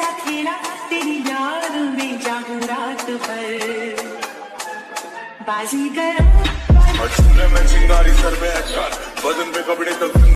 सा खेला तेरी याद में जागूं रात भर बाजीगर। मैं चिंगारी सर पे अच्छा बदन पे कपड़े तक